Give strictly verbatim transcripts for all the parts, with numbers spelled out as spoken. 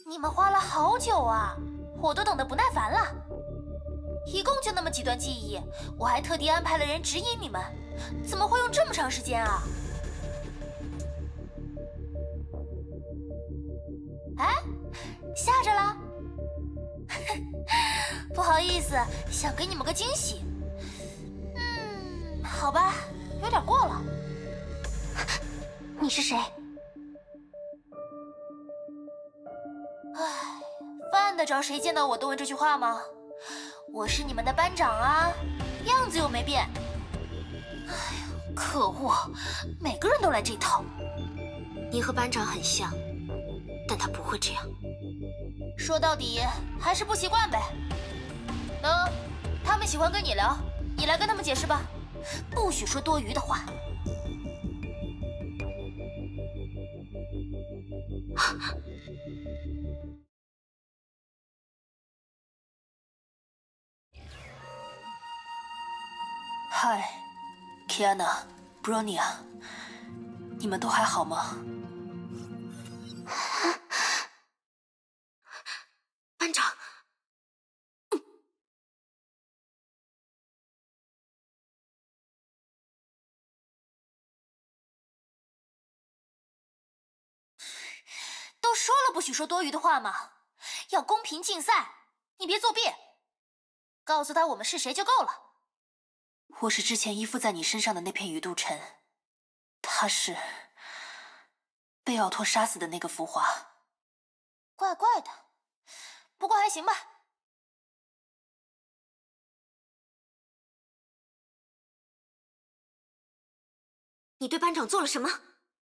你们花了好久啊，我都等得不耐烦了。一共就那么几段记忆，我还特地安排了人指引你们，怎么会用这么长时间啊？哎，吓着了？不好意思，想给你们个惊喜。嗯，好吧，有点过了。 你是谁？ 唉，犯得着谁见到我都问这句话吗？我是你们的班长啊，样子又没变。哎呀，可恶，每个人都来这套。 你和班长很像，但他不会这样。 说到底还是不习惯呗。嗯，他们喜欢跟你聊，你来跟他们解释吧，不许说多余的话。嗨 ，Kiana、Bronya， 你们都还好吗？ 班长，嗯、 都说了不许说多余的话嘛，要公平竞赛，你别作弊。告诉他我们是谁就够了。我是之前依附在你身上的那片鱼肚尘，他是被奥托杀死的那个浮华。怪怪的，不过还行吧。 你对班长做了什么？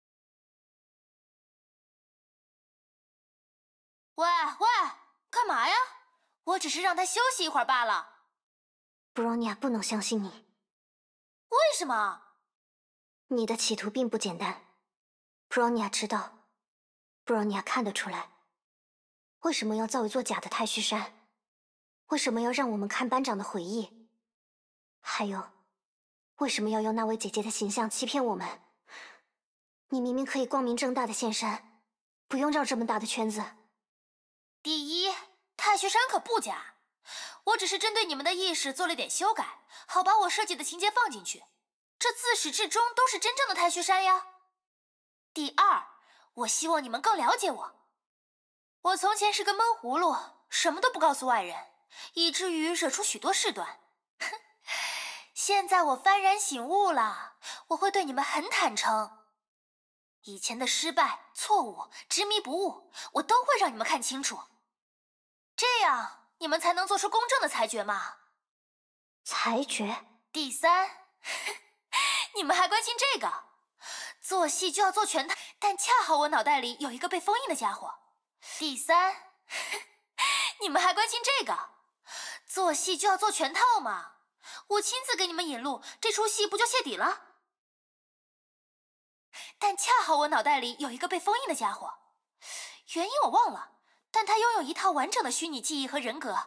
喂喂，干嘛呀？我只是让他休息一会儿罢了。 布罗尼亚不能相信你。 为什么？ 你的企图并不简单。布罗尼亚知道，布罗尼亚看得出来。为什么要造一座假的太虚山？为什么要让我们看班长的回忆？还有，为什么要用那位姐姐的形象欺骗我们？你明明可以光明正大的现身，不用绕这么大的圈子。 第一，太虚山可不假，我只是针对你们的意识做了点修改，好把我设计的情节放进去，这自始至终都是真正的太虚山呀。第二，我希望你们更了解我。我从前是个闷葫芦，什么都不告诉外人，以至于惹出许多事端。哼，现在我幡然醒悟了，我会对你们很坦诚。以前的失败、错误、执迷不悟，我都会让你们看清楚，这样你们才能做出公正的裁决嘛。 裁决？ 第三，你们还关心这个？做戏就要做全套，但恰好我脑袋里有一个被封印的家伙。第三，你们还关心这个？做戏就要做全套嘛，我亲自给你们引路，这出戏不就泄底了？但恰好我脑袋里有一个被封印的家伙，原因我忘了，但他拥有一套完整的虚拟记忆和人格。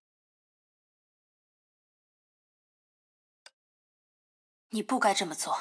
你不该这么做。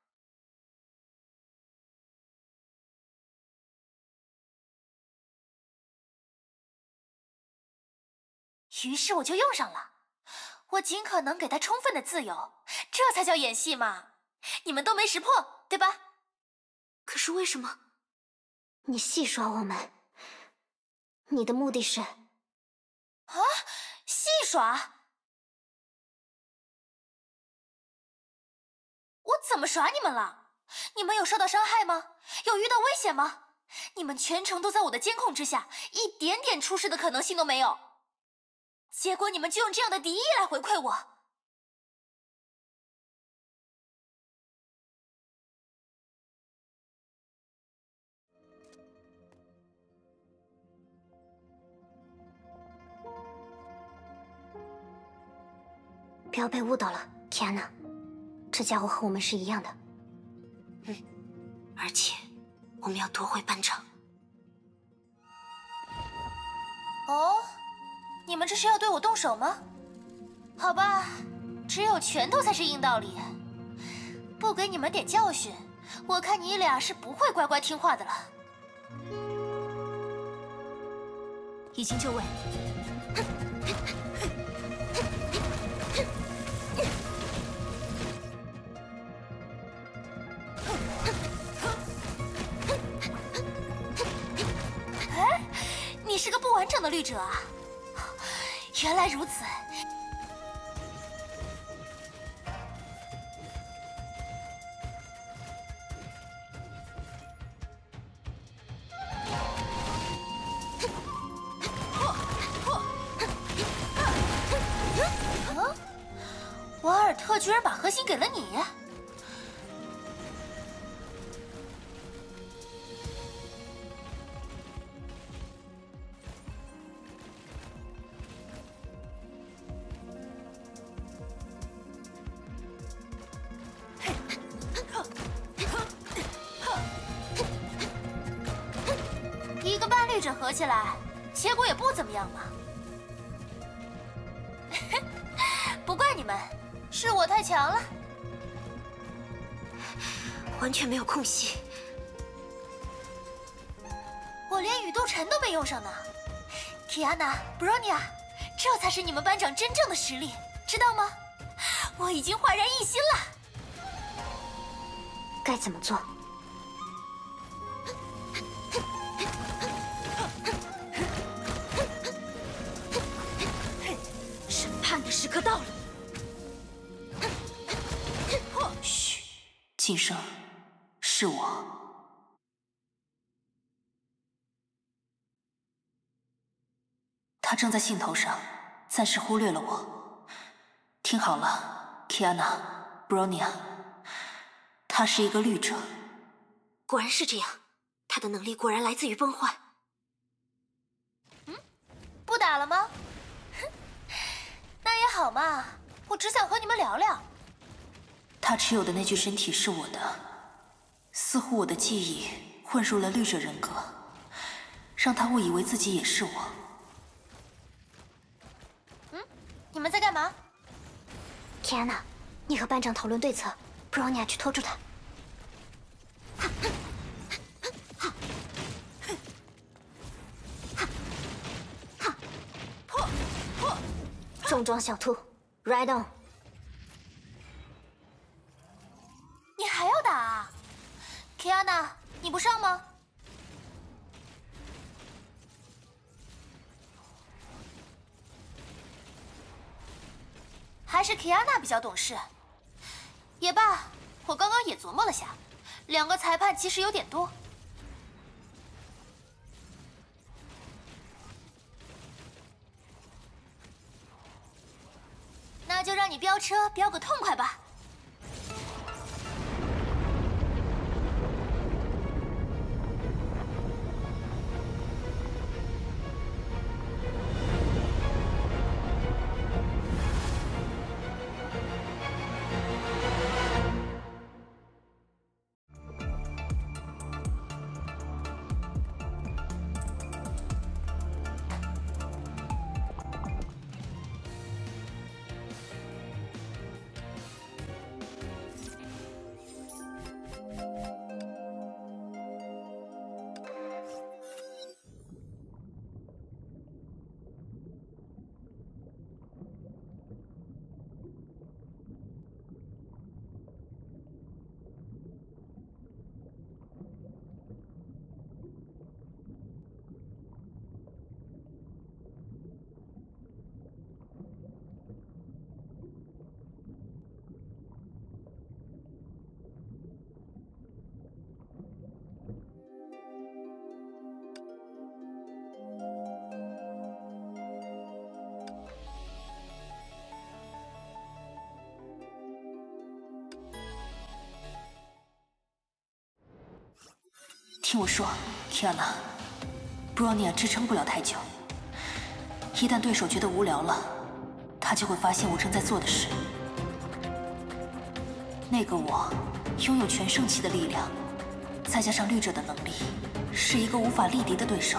于是我就用上了，我尽可能给他充分的自由，这才叫演戏嘛。你们都没识破，对吧？ 可是为什么？你戏耍我们，你的目的是？ 啊，戏耍？我怎么耍你们了？你们有受到伤害吗？有遇到危险吗？你们全程都在我的监控之下，一点点出事的可能性都没有。结果你们就用这样的敌意来回馈我。 不要被误导了，天哪！这家伙和我们是一样的。嗯，而且我们要夺回班长。 哦，你们这是要对我动手吗？好吧，只有拳头才是硬道理。不给你们点教训，我看你俩是不会乖乖听话的了。 已经就位。哎，你是个不完整的律者啊！原来如此。 瓦尔特居然把核心给了你！一个半律者合起来，结果也不怎么样嘛。不怪你们。 是我太强了， 完全没有空隙。 我连宇斗尘都没用上呢。Kiana、Bronya， 这才是你们班长真正的实力，知道吗？我已经焕然一新了。 该怎么做？审判的时刻到了。 晋升，是我。他正在兴头上，暂时忽略了我。听好了 ，Kiana、Bronya， 他是一个律者。 果然是这样，他的能力果然来自于崩坏。 嗯，不打了吗？哼，那也好嘛，我只想和你们聊聊。 他持有的那具身体是我的，似乎我的记忆混入了律者人格，让他误以为自己也是我。嗯，你们在干嘛 ？Kiana， 你和班长讨论对策 ，Bronya 去拖住他。重装小兔 ，Ride on！ 你还要打啊 ，Kiana， 你不上吗？还是 Kiana 比较懂事。也罢，我刚刚也琢磨了下，两个裁判其实有点多。那就让你飙车飙个痛快吧。 听我说 ，Kiana，Bronya 支撑不了太久。一旦对手觉得无聊了，他就会发现我正在做的事。那个我拥有全圣器的力量，再加上律者的能力，是一个无法力敌的对手。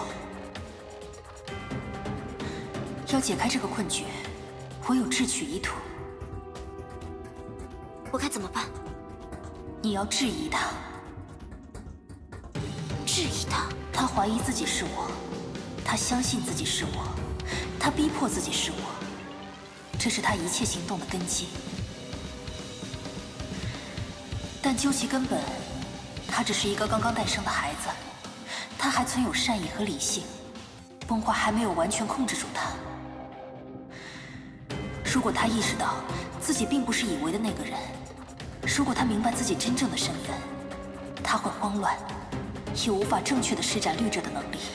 要解开这个困局，我有智取一途。 我该怎么办？ 你要质疑他。 质疑他， 他怀疑自己是我， 他相信自己是我，他逼迫自己是我，这是他一切行动的根基。但究其根本，他只是一个刚刚诞生的孩子，他还存有善意和理性，崩坏还没有完全控制住他。如果他意识到自己并不是以为的那个人，如果他明白自己真正的身份，他会慌乱，也无法正确的施展律者的能力。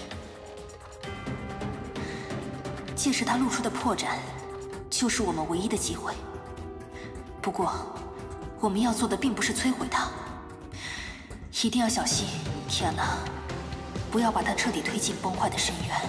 届时他露出的破绽，就是我们唯一的机会。不过，我们要做的并不是摧毁他，一定要小心，天哪，不要把他彻底推进崩坏的深渊。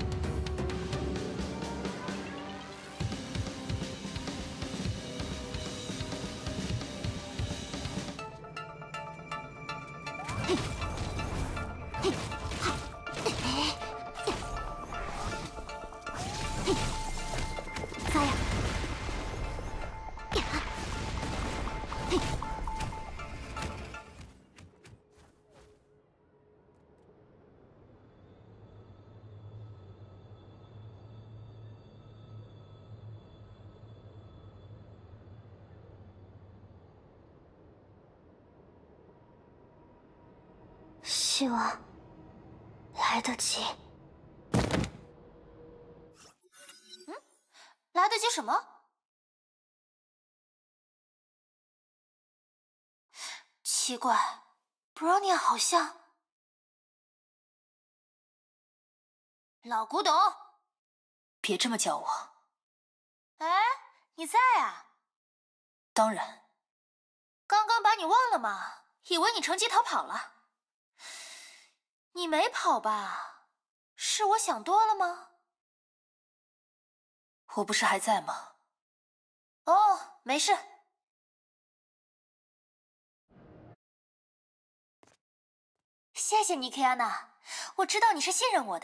希望来得及。 嗯，来得及什么？奇怪 ，Bronya 好像老古董。别这么叫我。哎，你在啊？当然。刚刚把你忘了吗？以为你乘机逃跑了。你没跑吧？是我想多了吗？我不是还在吗？哦，没事。谢谢你，凯安娜，我知道你是信任我的。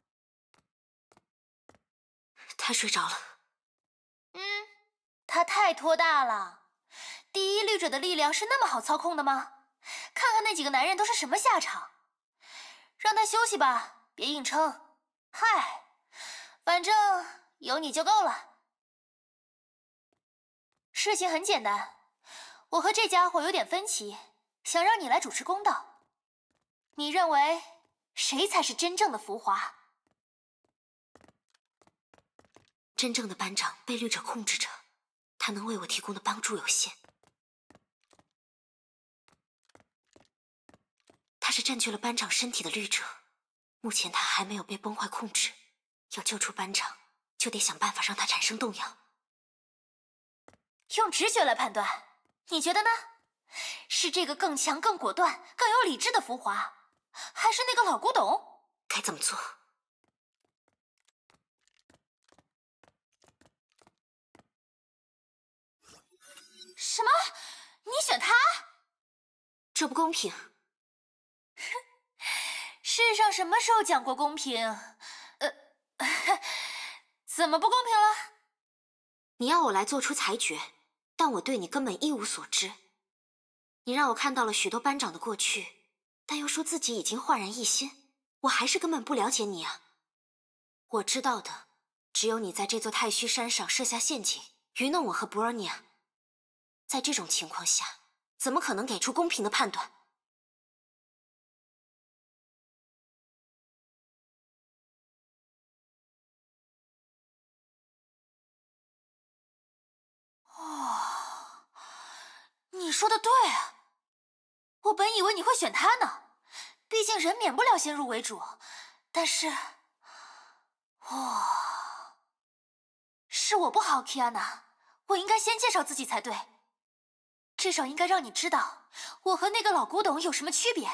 他睡着了。 嗯，他太托大了。第一律者的力量是那么好操控的吗？看看那几个男人都是什么下场。让他休息吧，别硬撑。嗨，反正有你就够了。事情很简单，我和这家伙有点分歧，想让你来主持公道。你认为谁才是真正的浮华？ 真正的班长被律者控制着，他能为我提供的帮助有限。他是占据了班长身体的律者，目前他还没有被崩坏控制。要救出班长，就得想办法让他产生动摇。 用直觉来判断，你觉得呢？是这个更强、更果断、更有理智的浮华，还是那个老古董？ 该怎么做？ 什么？你选他？ 这不公平！ 世上什么时候讲过公平？呃，怎么不公平了？ 你要我来做出裁决，但我对你根本一无所知。你让我看到了许多班长的过去，但又说自己已经焕然一新，我还是根本不了解你啊！我知道的，只有你在这座太虚山上设下陷阱，愚弄我和博尔尼亚。在这种情况下，怎么可能给出公平的判断？ 哦，你说的对啊！我本以为你会选他呢，毕竟人免不了先入为主。但是，哇，是我不好 ，Kiana， 我应该先介绍自己才对，至少应该让你知道我和那个老古董有什么区别。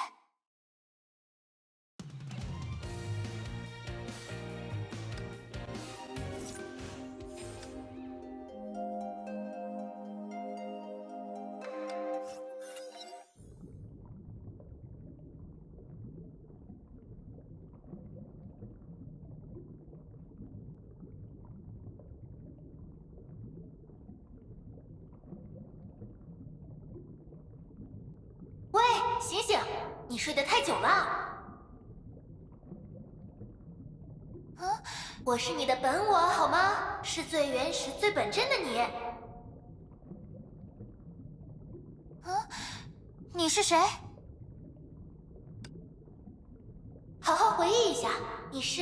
喂，醒醒！你睡得太久了。 嗯，我是你的本我，好吗？是最原始、最本真的你。嗯，你是谁？好好回忆一下，你是……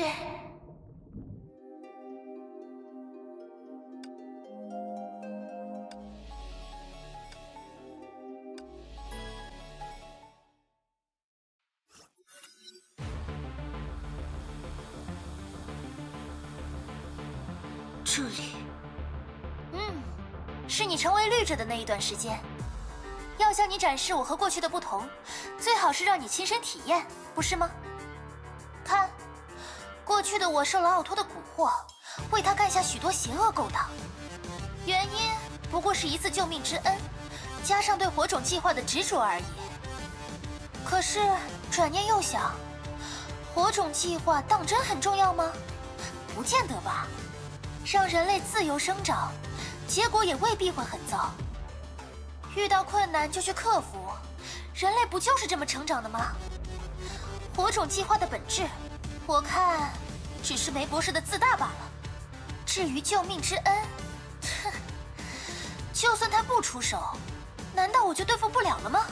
这里， 嗯，是你成为绿者的那一段时间。要向你展示我和过去的不同，最好是让你亲身体验，不是吗？看，过去的我受了奥托的蛊惑，为他干下许多邪恶勾当，原因不过是一次救命之恩，加上对火种计划的执着而已。可是转念又想，火种计划当真很重要吗？不见得吧。让人类自由生长，结果也未必会很糟。遇到困难就去克服，人类不就是这么成长的吗？火种计划的本质，我看只是梅博士的自大罢了。至于救命之恩，哼，就算他不出手，难道我就对付不了了吗？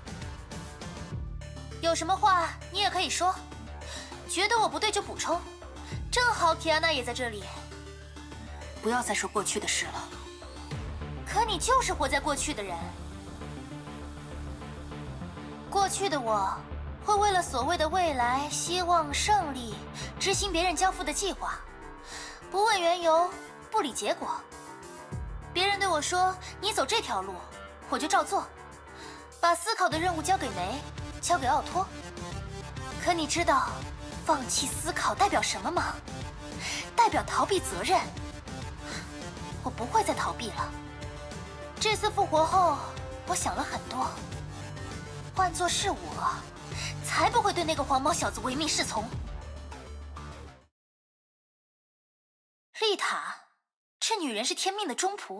有什么话你也可以说，觉得我不对就补充。正好提安娜也在这里。不要再说过去的事了。可你就是活在过去的人。过去的我，会为了所谓的未来、希望、胜利，执行别人交付的计划，不问缘由，不理结果。别人对我说你走这条路，我就照做，把思考的任务交给梅，交给奥托。可你知道，放弃思考代表什么吗？代表逃避责任。我不会再逃避了。这次复活后，我想了很多。换作是我，才不会对那个黄毛小子唯命是从。丽塔，这女人是天命的忠仆。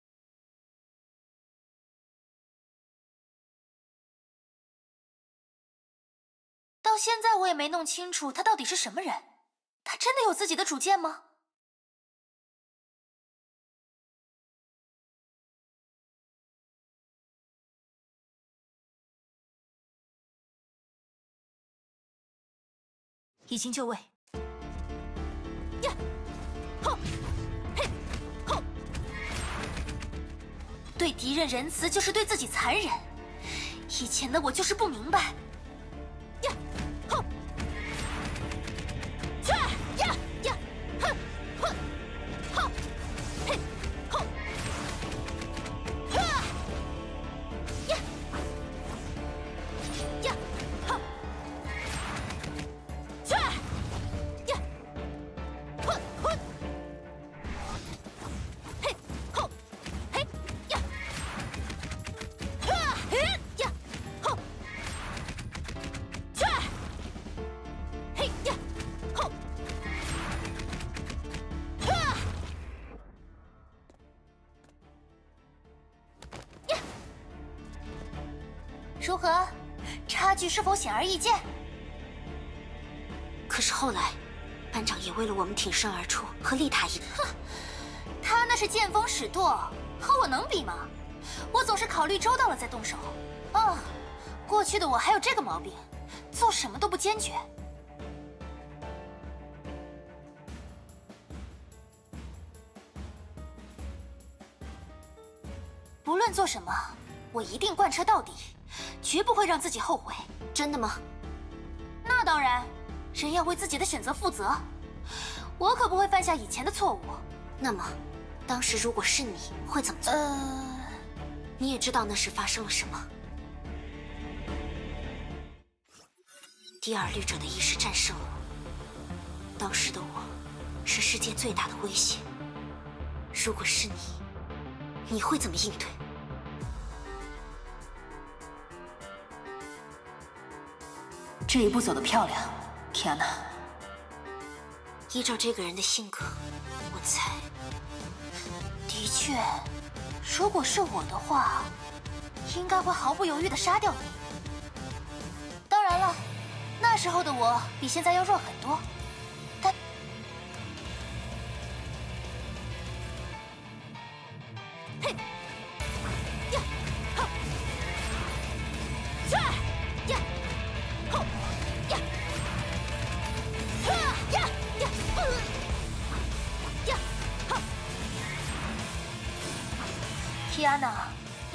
到现在我也没弄清楚她到底是什么人。她真的有自己的主见吗？已经就位。呀，吼，嘿，吼！对敌人仁慈就是对自己残忍。以前的我就是不明白。呀，吼！去呀呀，哼哼，吼，嘿，吼，哈，呀，呀，哼。去！呀！混混！嘿！吼！嘿！呀！哈！嘿！呀！吼！去！嘿！呀！吼！哈！呀！如何？差距是否显而易见？ 可是后来，班长也为了我们挺身而出，和丽塔一…… 哼，他那是见风使舵，和我能比吗？我总是考虑周到了再动手。啊，过去的我还有这个毛病，做什么都不坚决。不论做什么，我一定贯彻到底，绝不会让自己后悔。 真的吗？ 那当然。人要为自己的选择负责，我可不会犯下以前的错误。 那么，当时如果是你，会怎么做？ 呃， 你也知道那时发生了什么。第二律者的意识战胜了我，当时的我，是世界最大的威胁。如果是你，你会怎么应对？ 这一步走得漂亮。天哪！ 依照这个人的性格，我猜， 的确，如果是我的话，应该会毫不犹豫地杀掉你。当然了，那时候的我比现在要弱很多，但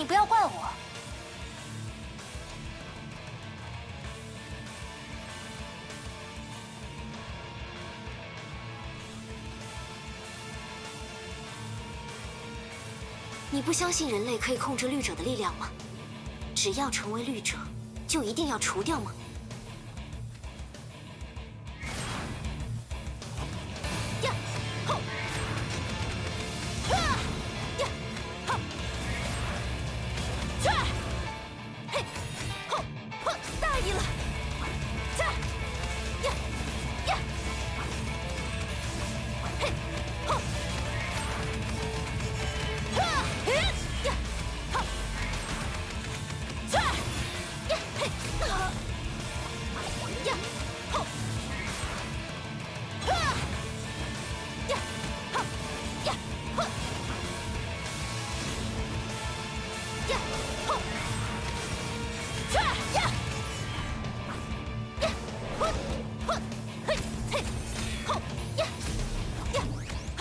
不要怪我。 你不相信人类可以控制绿者的力量吗？只要成为绿者，就一定要除掉吗？呀，吼！啊！呀，吼！去！嘿，吼！吼！大意了！去！呀，呀！嘿，吼！啊！嘿，呀，吼！去！呀，嘿，啊！呀，吼！啊！呀，吼！呀，吼！呀，吼！去！呀！呀，吼！吼！嘿，嘿，吼！呀，呀，吼！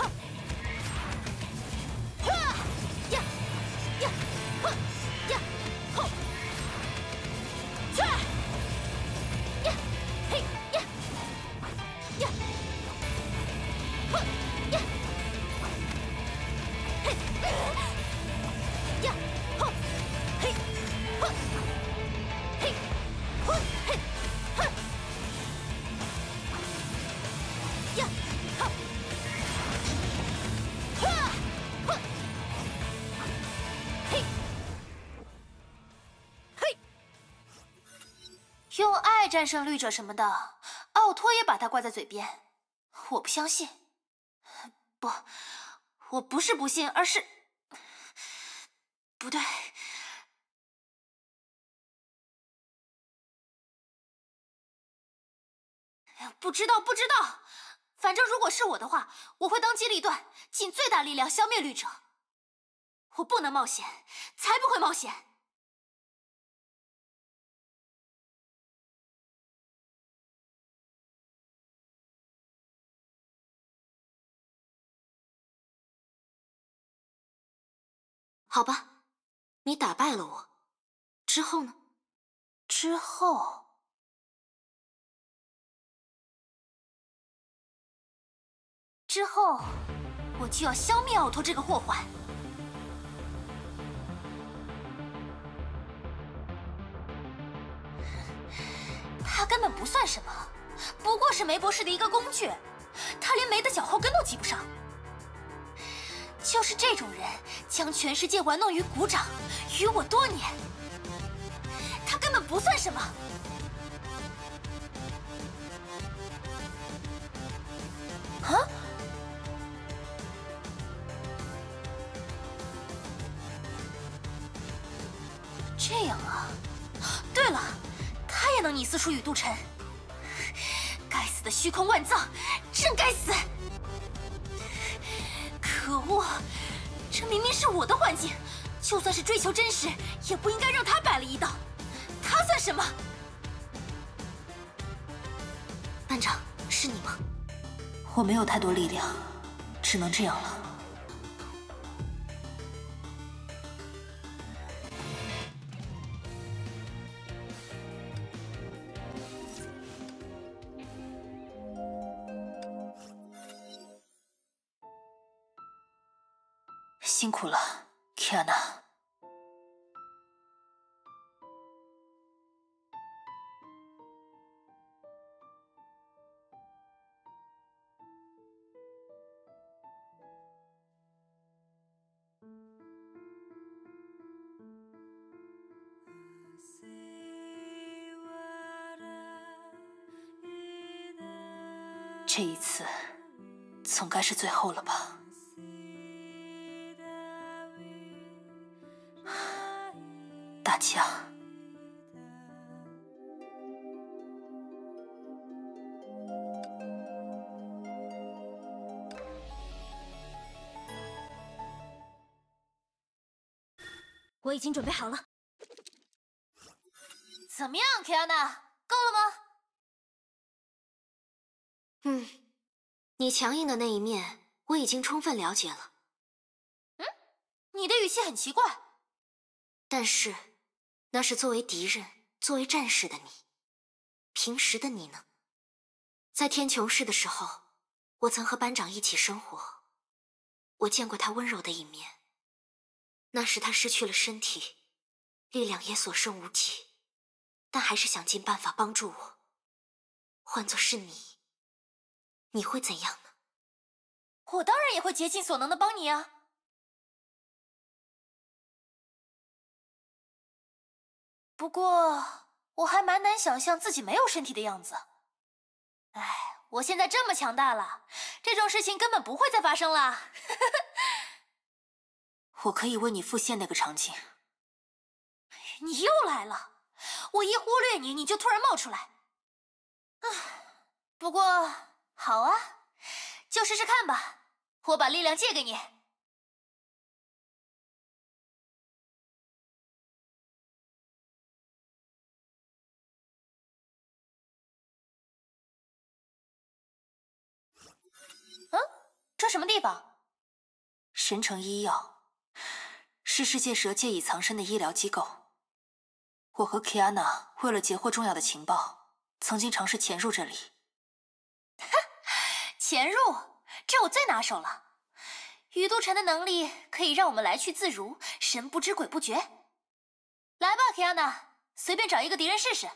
啊！呀，呀，吼！呀，吼！去！呀，嘿，呀，呀，吼！呀，嘿，呀，吼！嘿，吼！嘿，吼！嘿，哼！呀，吼！啊！吼！嘿，嘿！ 用爱战胜绿者什么的，奥托也把它挂在嘴边。我不相信。不，我不是不信，而是……不对。不知道，不知道。反正如果是我的话，我会当机立断，尽最大力量消灭绿者。我不能冒险，才不会冒险。 好吧，你打败了我，之后呢？ 之后，之后，我就要消灭奥托这个祸患。他根本不算什么，不过是梅博士的一个工具，他连梅的脚后跟都及不上。就是这种人，将全世界玩弄于股掌，与我多年，他根本不算什么。啊？这样啊？对了，他也能拟四书与杜晨。该死的虚空万藏，真该死！可恶，这明明是我的环境，就算是追求真实，也不应该让他摆了一道。他算什么？ 班长，是你吗？ 我没有太多力量，只能这样了。辛苦了，凯娜。这一次，总该是最后了吧？大家， 我已经准备好了。 怎么样，凯安娜，够了吗？ 嗯，你强硬的那一面我已经充分了解了。 嗯，你的语气很奇怪。 但是，那是作为敌人、作为战士的你。平时的你呢？在天穹市的时候，我曾和班长一起生活，我见过他温柔的一面。那时他失去了身体，力量也所剩无几，但还是想尽办法帮助我。换作是你，你会怎样呢？ 我当然也会竭尽所能的帮你啊。不过，我还蛮难想象自己没有身体的样子。哎，我现在这么强大了，这种事情根本不会再发生了。我可以为你复现那个场景。你又来了，我一忽略你，你就突然冒出来。唉，不过好啊，就试试看吧。我把力量借给你。嗯，这什么地方？神城医药是世界蛇借以藏身的医疗机构。我和 Kiana 为了截获重要的情报，曾经尝试潜入这里。哼，潜入，这我最拿手了。雨都城的能力可以让我们来去自如，神不知鬼不觉。来吧 Kiana， 随便找一个敌人试试。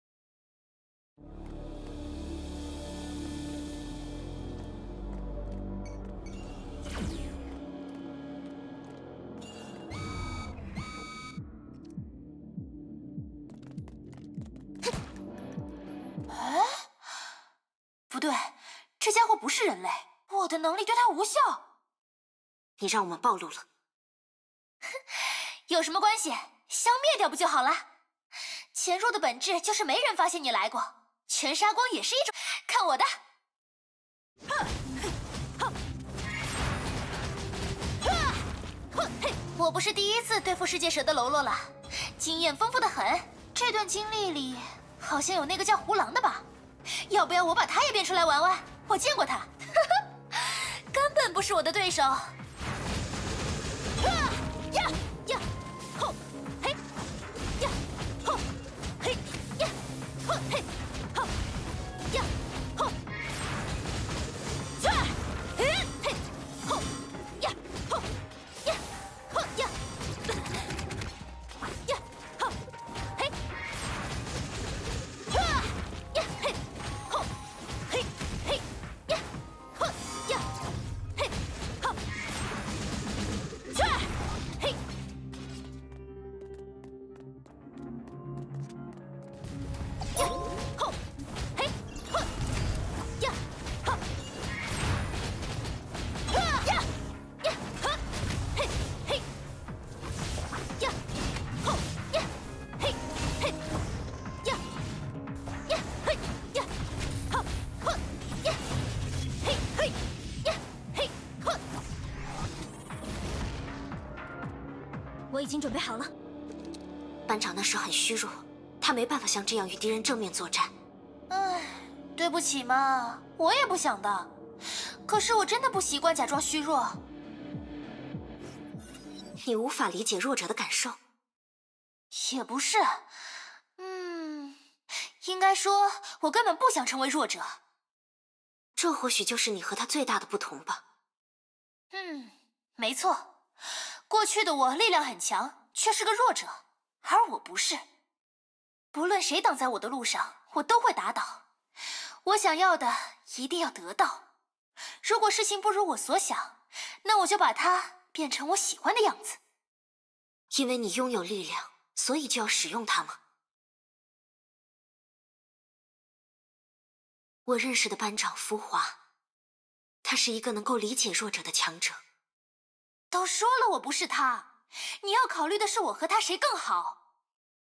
哎，不对，这家伙不是人类，我的能力对他无效。 你让我们暴露了。 有什么关系？消灭掉不就好了？潜入的本质就是没人发现你来过，全杀光也是一种。看我的！我不是第一次对付世界蛇的喽啰了，经验丰富的很。这段经历里好像有那个叫胡狼的吧？要不要我把他也变出来玩玩？我见过他，根本不是我的对手。呀呀，吼，嘿，呀，吼，嘿，呀，吼，嘿，吼，呀，吼，这，嘿，嘿，吼，呀，吼，呀，吼，呀，呀，吼，嘿，啊，呀，嘿，吼，嘿，嘿，呀，吼，呀，嘿，吼，这，嘿。呀，吼，嘿，哼，呀，哈，啊，呀，呀，哈，嘿，嘿，呀，吼，呀，嘿，嘿，呀，呀，嘿，呀，哈，哼，呀，嘿，嘿，呀，嘿，哼。 我已经准备好了。班长那时很虚弱，他没办法像这样与敌人正面作战。 唉，对不起嘛，我也不想的。可是我真的不习惯假装虚弱。 你无法理解弱者的感受？ 也不是，嗯，应该说，我根本不想成为弱者。 这或许就是你和他最大的不同吧。 嗯，没错，过去的我力量很强，却是个弱者，而我不是。不论谁挡在我的路上，我都会打倒。我想要的一定要得到。如果事情不如我所想，那我就把它变成我喜欢的样子。 因为你拥有力量，所以就要使用它吗？我认识的班长浮华，他是一个能够理解弱者的强者。 都说了我不是他，你要考虑的是我和他谁更好。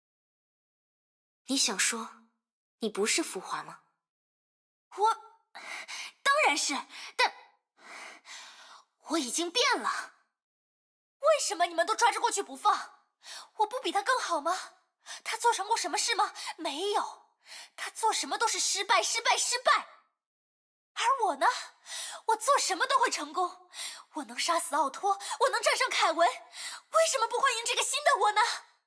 你想说，你不是浮华吗？ 我当然是，但我已经变了。为什么你们都抓着过去不放？我不比他更好吗？他做成过什么事吗？没有，他做什么都是失败，失败，失败。而我呢？我做什么都会成功。我能杀死奥托，我能战胜凯文，为什么不欢迎这个新的我呢？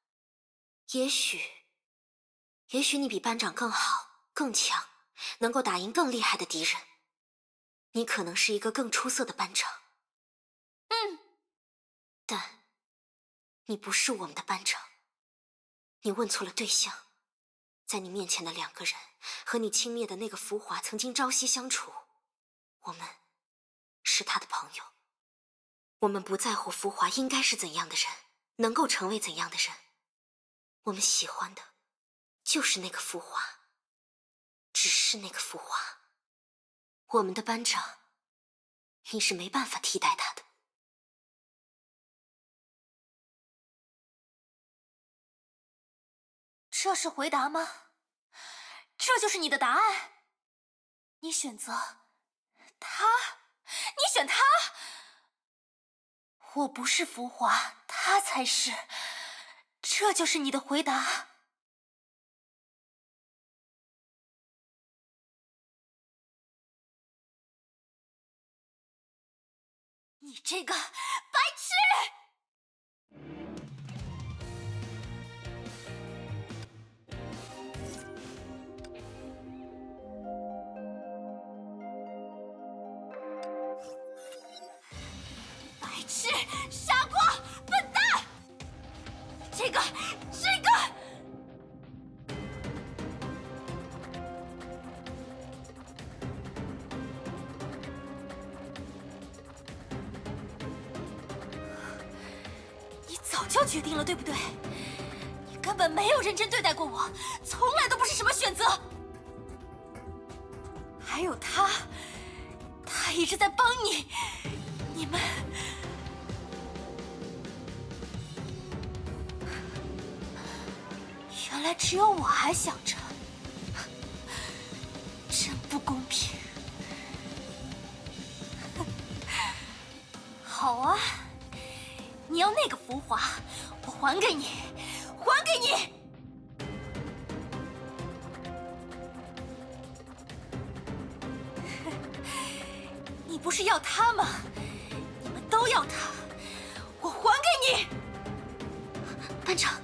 也许，也许你比班长更好、更强，能够打赢更厉害的敌人。你可能是一个更出色的班长。 嗯， 但你不是我们的班长。你问错了对象。在你面前的两个人，和你轻蔑的那个浮华曾经朝夕相处。我们是他的朋友。我们不在乎浮华应该是怎样的人，能够成为怎样的人。我们喜欢的就是那个浮华，只是那个浮华。我们的班长，你是没办法替代他的。 这是回答吗？这就是你的答案？你选择他？你选他？我不是浮华，他才是。这就是你的回答？你这个白痴！白痴！傻瓜！笨蛋！这个，这个！你早就决定了，对不对？你根本没有认真对待过我，从来都不是什么选择。还有他，他一直在帮你，你们……原来只有我还想着，真不公平。好啊，你要那个浮华，我还给你，还给你。你不是要他吗？你们都要他，我还给你。 班长。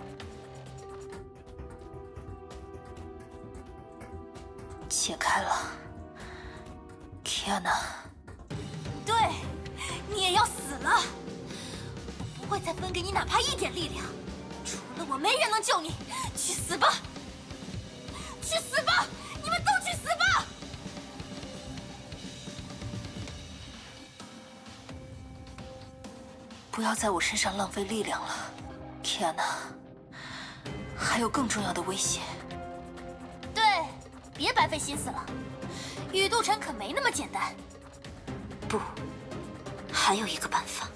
解开了 ，Kiana。对，你也要死了！我不会再分给你哪怕一点力量，除了我，没人能救你。去死吧！去死吧！你们都去死吧！不要在我身上浪费力量了 ，Kiana。还有更重要的威胁。对。别白费心思了，宇渡城可没那么简单。 不，还有一个办法，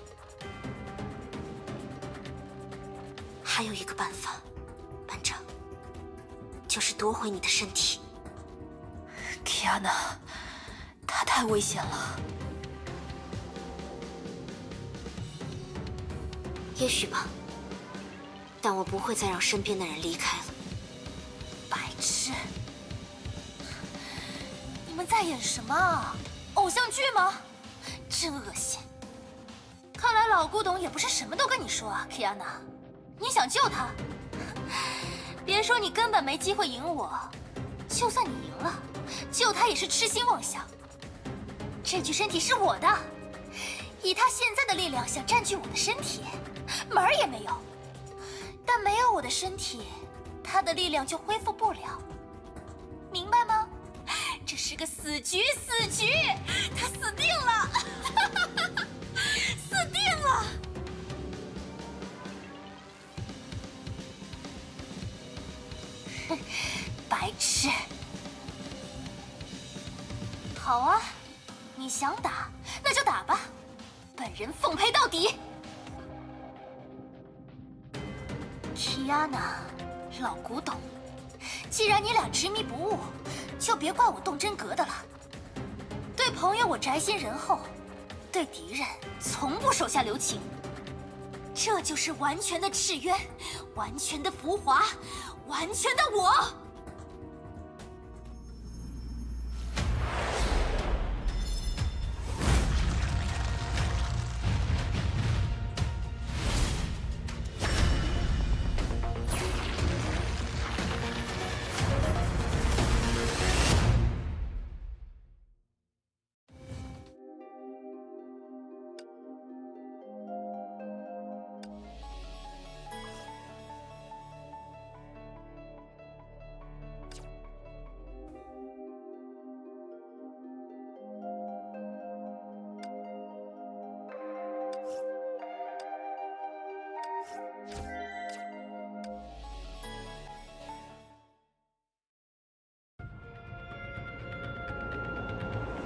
还有一个办法，班长，就是夺回你的身体。 Kiana，他太危险了。 也许吧，但我不会再让身边的人离开了。 白痴！你们在演什么啊？偶像剧吗？真恶心！看来老古董也不是什么都跟你说啊 ，Kiana。你想救他？别说你根本没机会赢我，就算你赢了，救他也是痴心妄想。这具身体是我的，以他现在的力量想占据我的身体，门儿也没有。但没有我的身体，他的力量就恢复不了，明白吗？这是个死局，死局，他死定了，死定了！白痴！好啊，你想打那就打吧，本人奉陪到底。Kiana，老古董，既然你俩执迷不悟，就别怪我动真格的了。对朋友我宅心仁厚，对敌人从不手下留情。这就是完全的赤渊，完全的浮华，完全的我。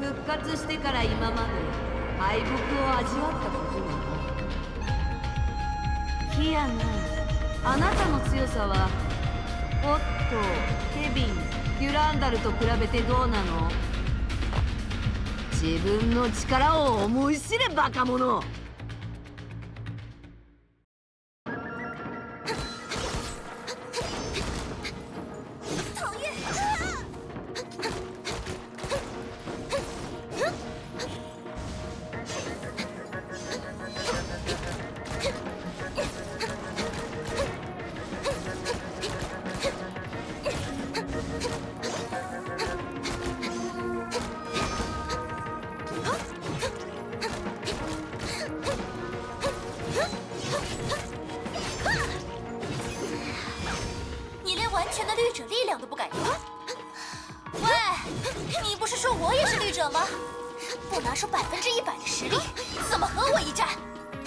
復活してから今まで敗北を味わったことはない。キアナ、あなたの強さはおっとケビン、デュランダルと比べてどうなの？自分の力を思い知れバカ者。 不拿出百分之一百的实力，怎么和我一战？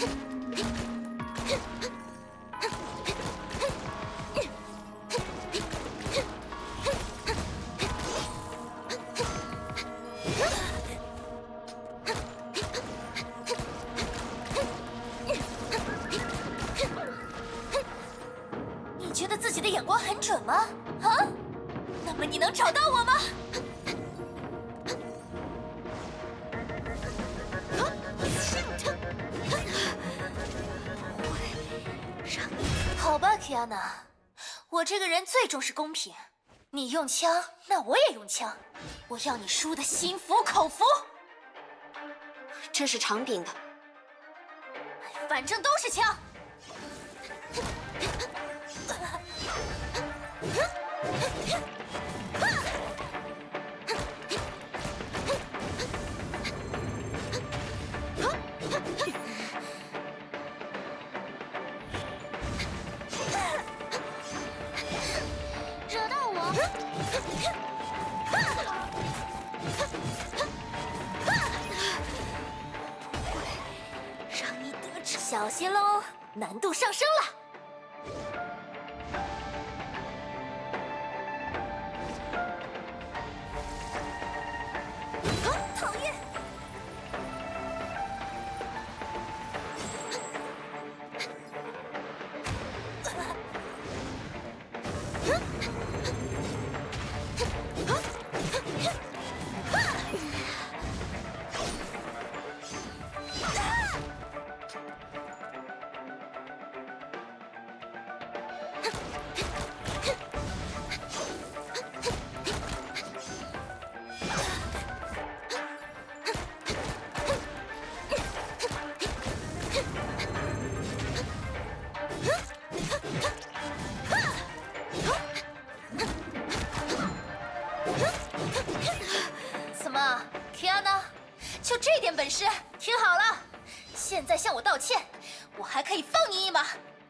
你觉得自己的眼光很准吗？啊？那么你能找到我吗？ 好吧，基安娜，我这个人最重视公平。你用枪，那我也用枪。我要你输得心服口服。 这是长柄的， 反正都是枪。小心喽，难度上升了。啊，讨厌！怎么，提安娜，就这点本事？听好了，现在向我道歉，我还可以放你一马。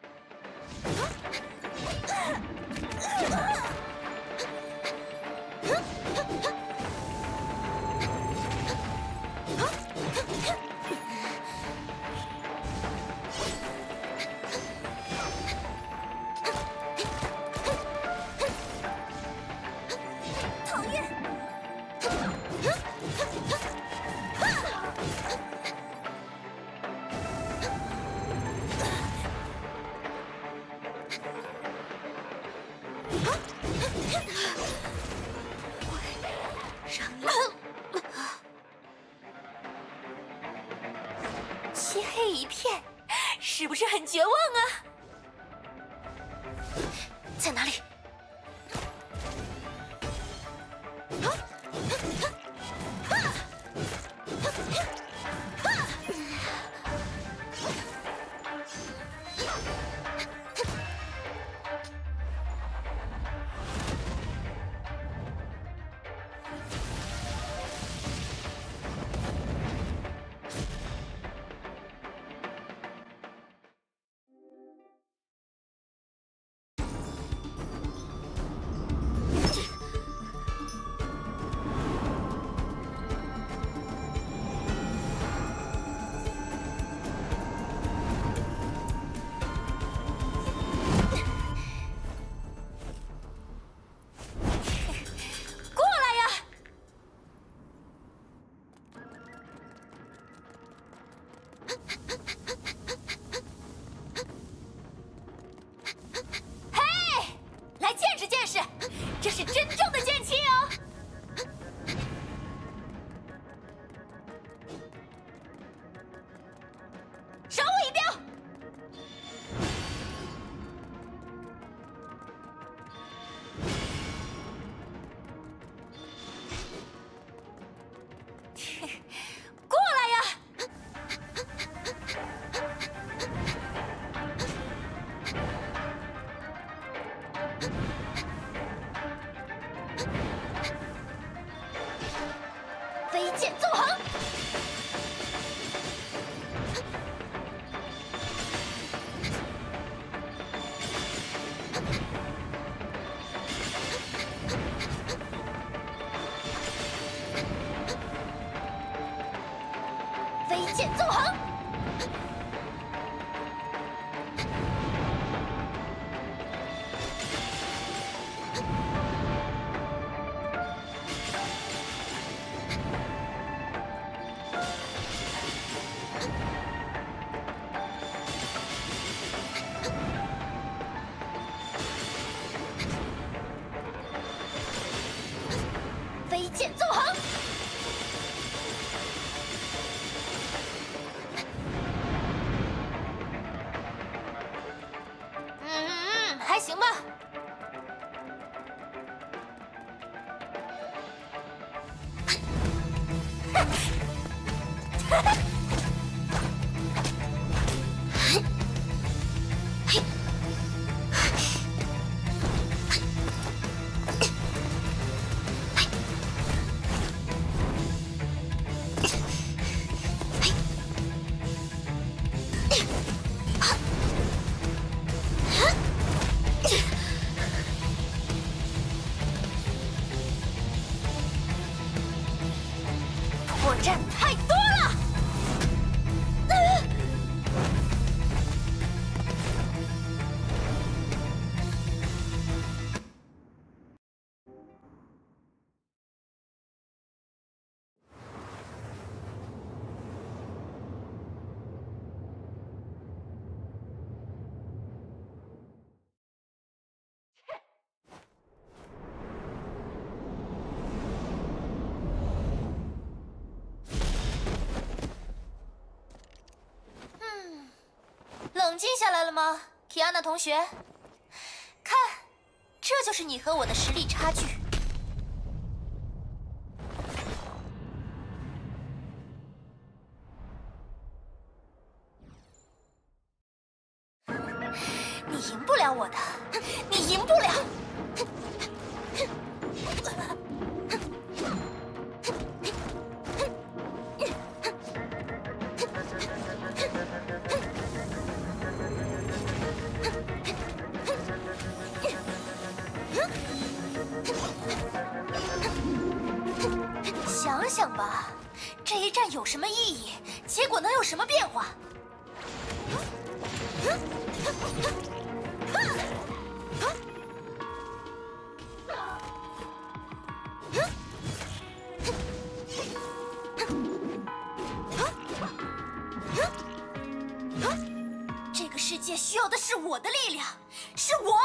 讨厌！漆黑一片，是不是很绝望啊？在哪里？ 这是真正的剑气啊！少我一镖！过来呀！飞剑纵横，飞剑纵横，飞剑纵横。嗯嗯嗯，还行吧。破绽太多了。呃冷静下来了吗，提安娜同学？看，这就是你和我的实力差距。你赢不了我的，你赢不了。想想吧，这一战有什么意义？结果能有什么变化？这个世界需要的是我的力量，是我。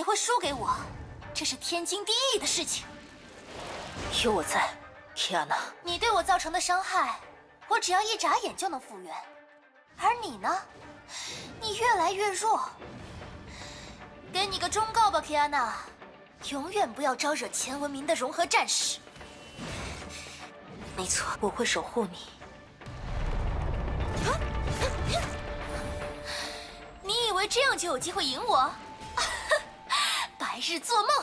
会输给我，这是天经地义的事情。有我在，提安娜，你对我造成的伤害，我只要一眨眼就能复原。而你呢？你越来越弱。给你个忠告吧，提安娜，永远不要招惹前文明的融合战士。没错，我会守护你。你以为这样就有机会赢我？白日做梦！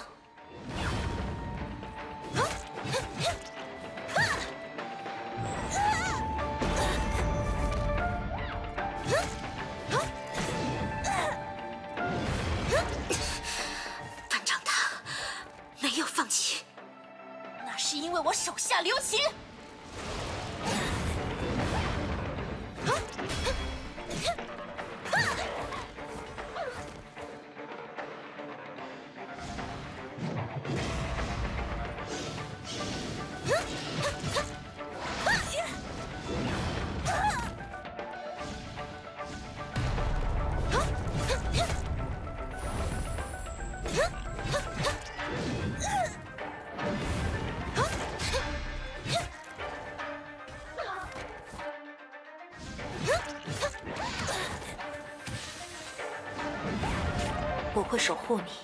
班长他没有放弃，那是因为我手下留情。我会守护你。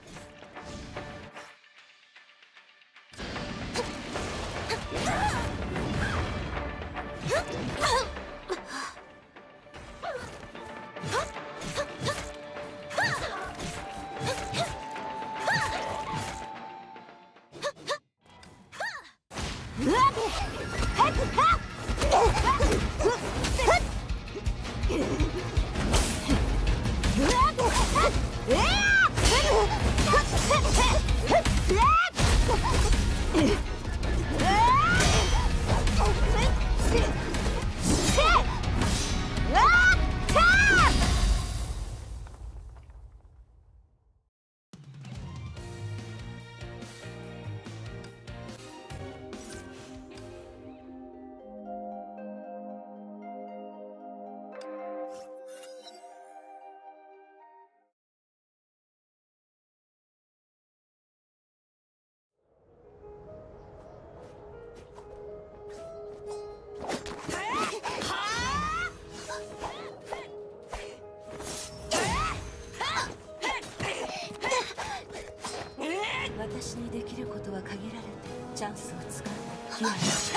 私にできることは限られて、チャンスをつかむキアナ。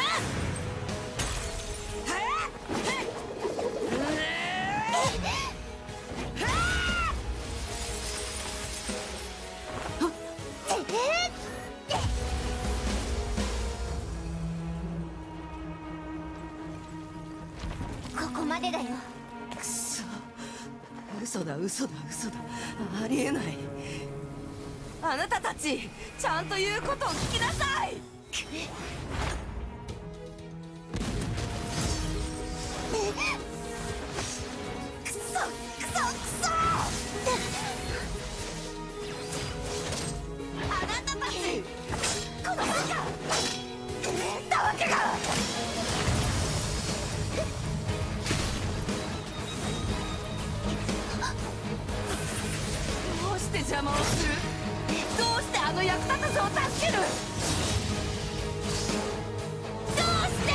ここまでだよ。 くそ、嘘だ嘘だ嘘だ、ありえない。あなたたち、ちゃんと言うことを聞きなさい。くそくそくそ。あなたたち、このバカ、たわけが。どうして邪魔をする？どうしてあの役立たずを助ける？どうして？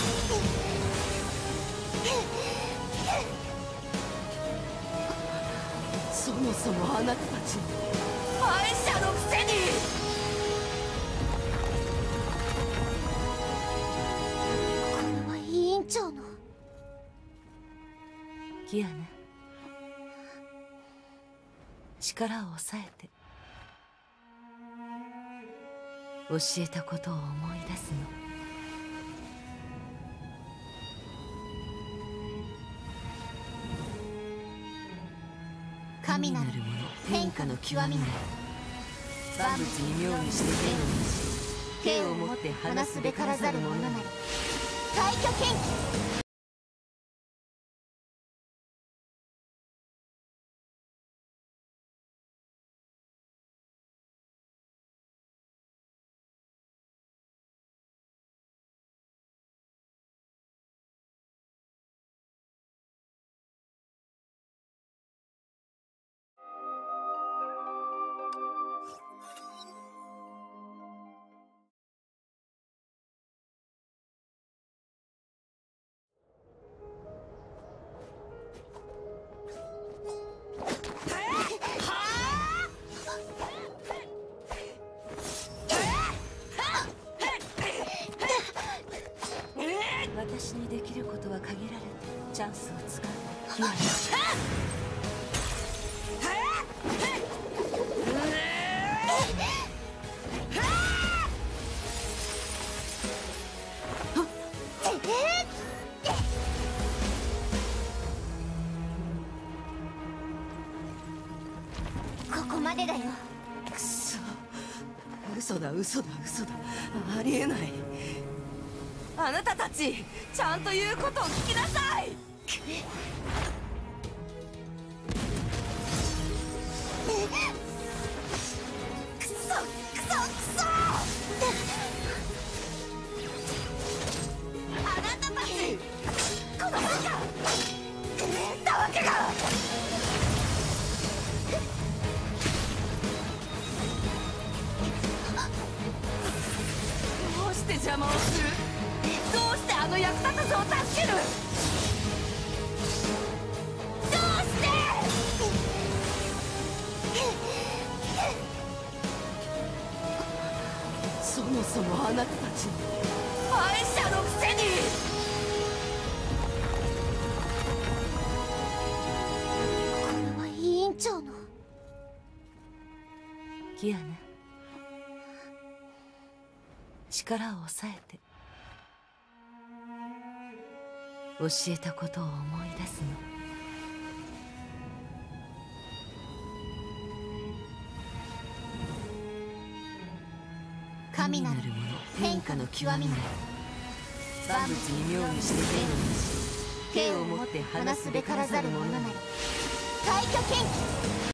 そもそもあなたたち敗者のくせに。 これは委員長の。 キアナ、力を抑えて。教えたことを思い出すの。神なるもの、変化の極みなり。万物に妙にして剣を持ち、剣を持って離すべからざる者なり。 退去剣気。 チャンスをつかむキアナ。 ここまでだよ。 くそ、嘘だ嘘だ嘘だ、ありえない。あなたたちちゃんと言うことを聞きなさい。くそくそくそあなたたちこのバカたわけが。どうして邪魔をする。どうしてあの役立たずを助ける。どうしてそもそもあなたたち敗者のくせに。 これは委員長の。 キアナ、力を抑えて。教えたことを思い出すの。 神なるもの変化の極みなり。万物に妙にして天をなし、剣を持って離すべからざる者なり。 退去権利。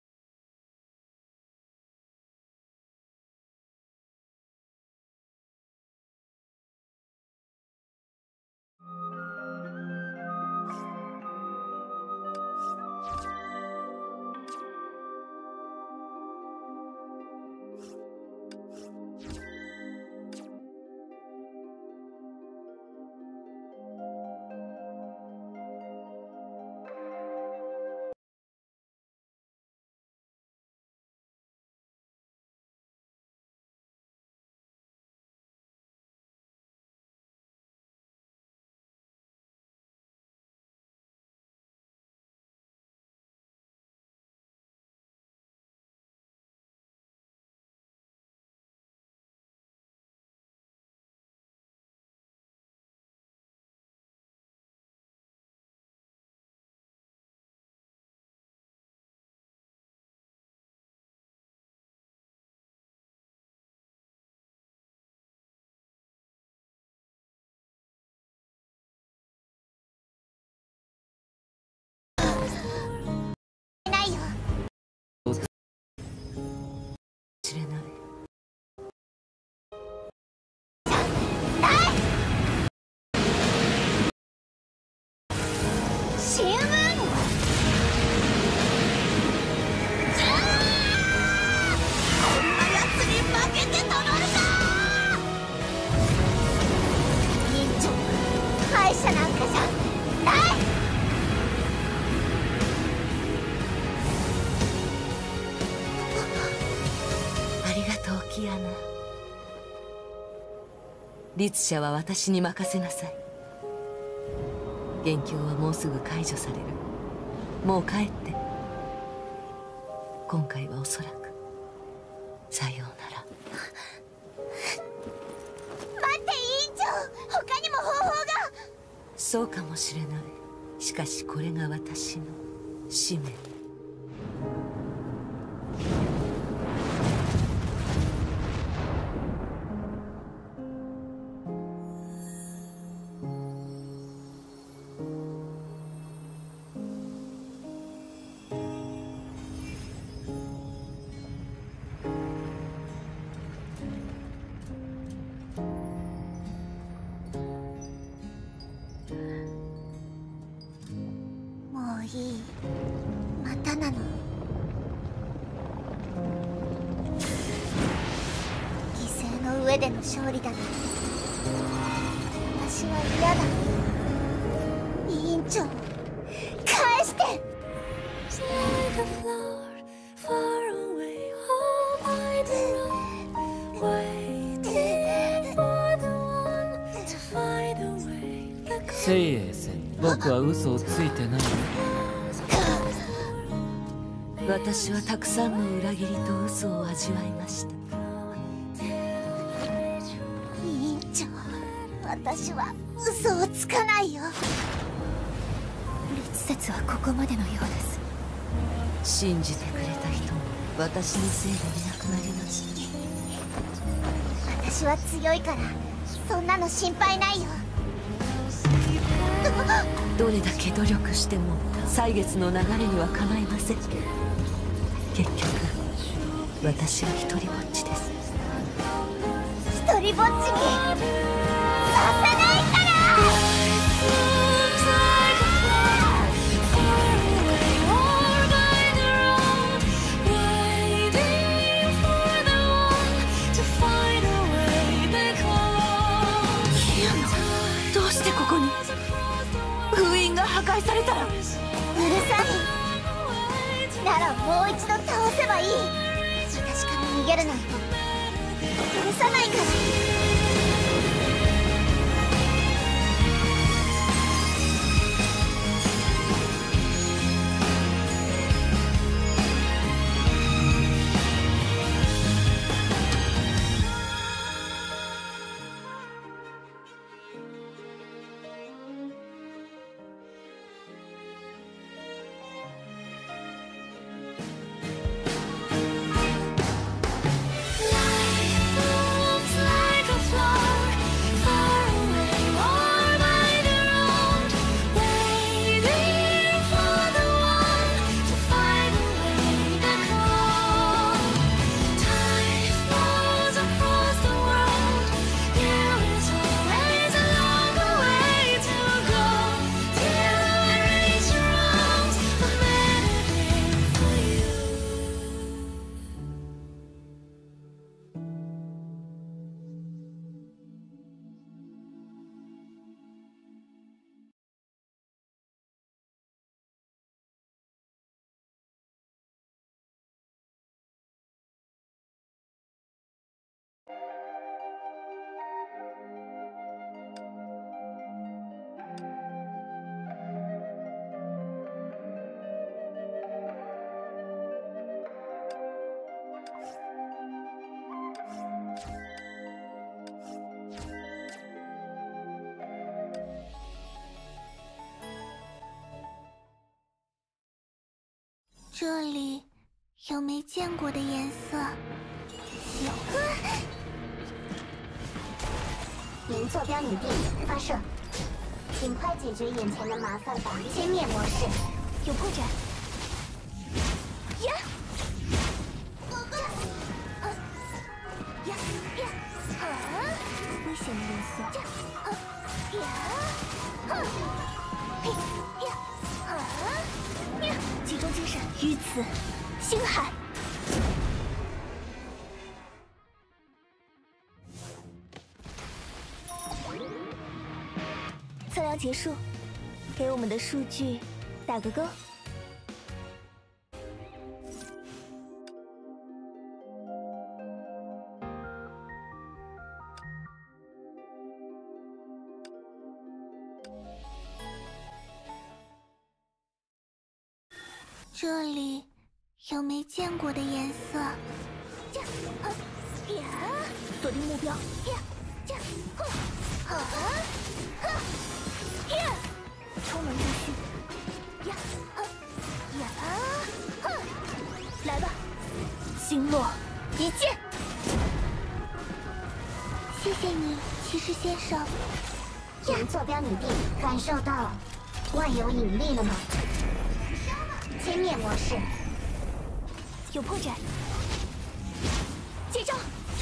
ないよ。 知れない。 シウムーン。 こんなやつに負けてたまるか。 委員長、敗者なんかじゃない。 ありがとうキアナ。律者は私に任せなさい。元凶はもうすぐ解除される。もう帰って。今回はおそらくさようなら。 待って委員長、他にも方法が。 そうかもしれない。しかしこれが私の使命。 もういい。またなの。犠牲の上での勝利だなんて私は嫌だ。委員長、返して。 聖英戦僕は嘘をついてないよ。 私はたくさんの裏切りと嘘を味わいました。 委員長、私は嘘をつかないよ。律説はここまでのようです。 信じてくれた人も私のせいでいなくなりました。 私は強いからそんなの心配ないよ。 どれだけ努力しても歳月の流れにはかないません。結局私は一人ぼっちです。 一人ぼっちにさせないから。 どうしてここに？封印が破壊されたら。うるさい。ならもう一度倒せばいい。私から逃げるなんて許さないから。这里有没见过的颜色？有。您坐标拟定，发射。尽快解决眼前的麻烦吧。歼灭模式，有破绽。呀！呀呀！啊！危险的颜色。呀！哼！嘿呀！啊！呀！集中精神，于此，星海。测量结束，给我们的数据打个勾。这里有没见过的颜色？呀，呀，锁定目标。呀，呀，哼，好啊，哼，呀，超能继续。呀，哼，呀，哼，来吧，星落一剑。谢谢你，骑士先生。您坐标拟定，感受到万有引力了吗？歼灭模式，有破绽，接招！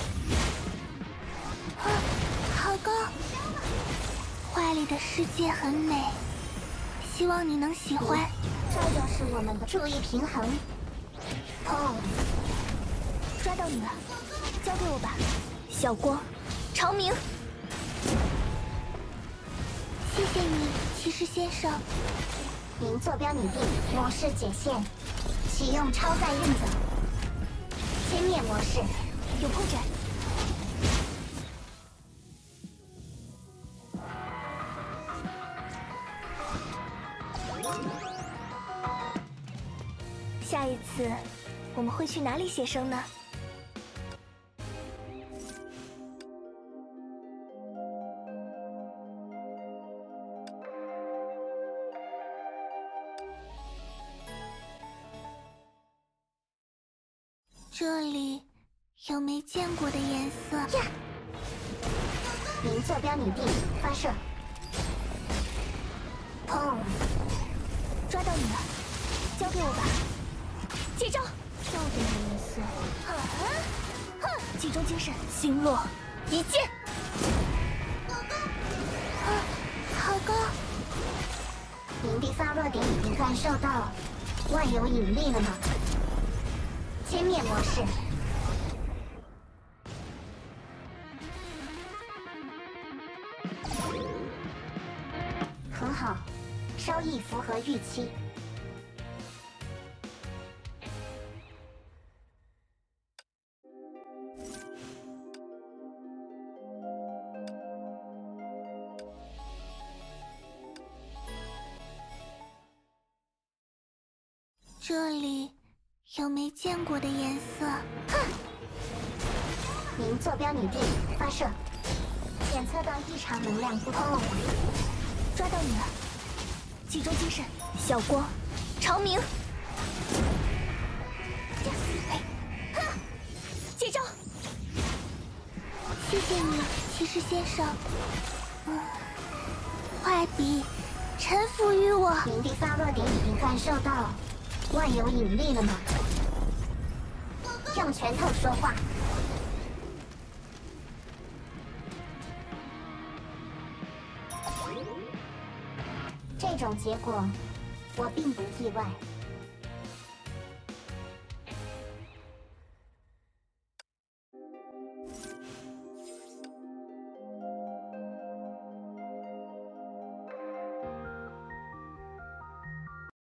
啊，好高！画里的世界很美，希望你能喜欢。这就是我们的注意平衡。哦，抓到你了，交给我吧。小光，长明。谢谢你，骑士先生。您坐标拟定，模式解线，启用超载运走。歼灭模式，有破绽。 一次我们会去哪里写生呢？这里有没见过的颜色呀？您坐标拟定，发射。砰！抓到你了，交给我吧。接招！要的颜色。啊！哼！集中精神，星落一剑。啊，好高！您的发落点已经感受到万有引力了吗？歼灭模式。很好，稍亦符合预期。这里有没见过的颜色？哼！您坐标拟定，发射。检测到异常能量不通，抓到你了！集中精神，小光，长明。哼！接招！谢谢你，骑士先生。嗯，快笔，臣服于我。您的发落点已经感受到万有引力了吗？用拳头说话。这种结果，我并不意外。